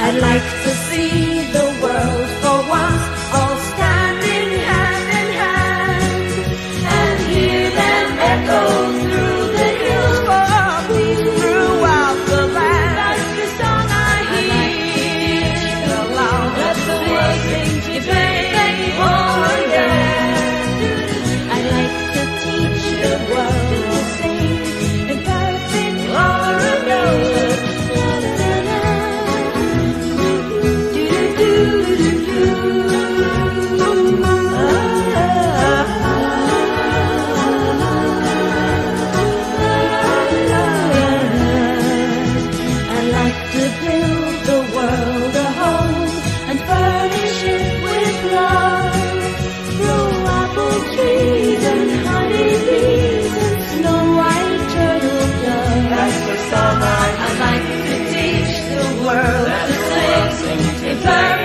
I'd like to see the world for once, all standing hand in hand, and hear them echo through the hills for peace throughout the land. That's the song I hear, the loud, that's the world sings to play for them. I'd like to teach the world to sing in perfect harmony. I'd like to teach the world to sing in perfect